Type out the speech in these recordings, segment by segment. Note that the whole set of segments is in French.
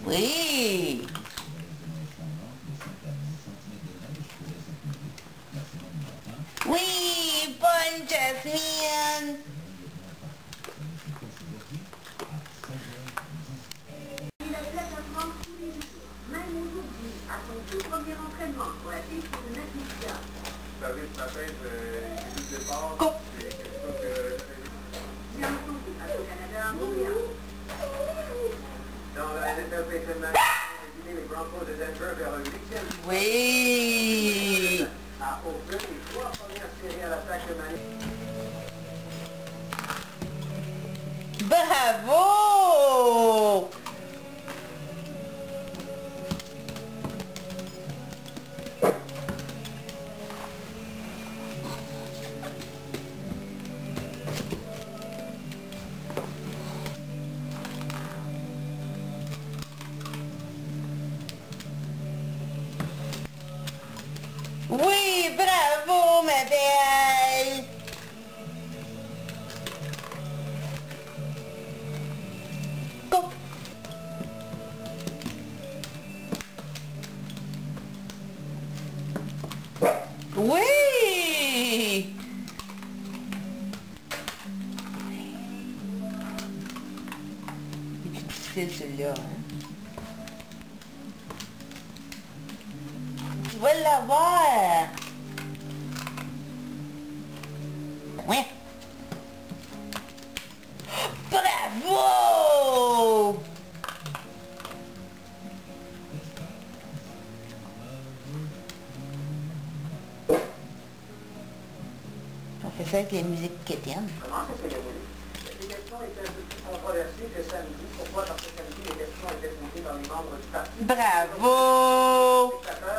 Oui. Oui, bonne Jasmine. Il a fait un grand sourire. Même aujourd'hui, à son tout premier entraînement pour la piste de Natissia. Vous savez, ce matin, j'ai vu le départ. Go. C'est quelque chose que Bien entendu, au Canada, à Montréal. dans la NFL Patriots, j'ai guidé les Broncos de Denver vers le 8e Oui. à ouvrir les 3 premières séries à l'attaque de Manny. Bravo. Oui, bravo, ma belle. Go. Oui. C'est difficile celui-là, hein? Tu vas l'avoir. Ouais. Bravo. On fait ça avec les musiques quétaines. Comment ça s'est déroulé? Les questions étaient un peu plus controversées que samedi. Pourquoi? Parce que samedi, les questions étaient posées par les membres du parti. Bravo.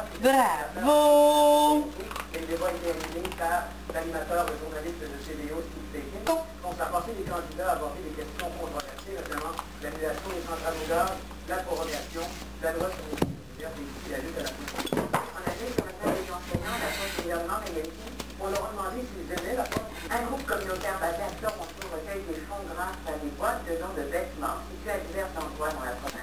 Bravo. Les débats étaient animés par l'animateur, le journaliste de CBO, Steve Bacon. On s'est passé des candidats à aborder des questions controversées, notamment l'annulation des centrales au gaz, la prorogation, la loi sur les universités et aussi la lutte à la corruption. On a vu ce matin les enseignants, la poste du gouvernement d'Haïti. On leur a demandé s'ils aimaient la poste. Un groupe communautaire basé à Toronto recueille des fonds grâce à des boîtes de dons de vêtements situées à divers endroits dans la province.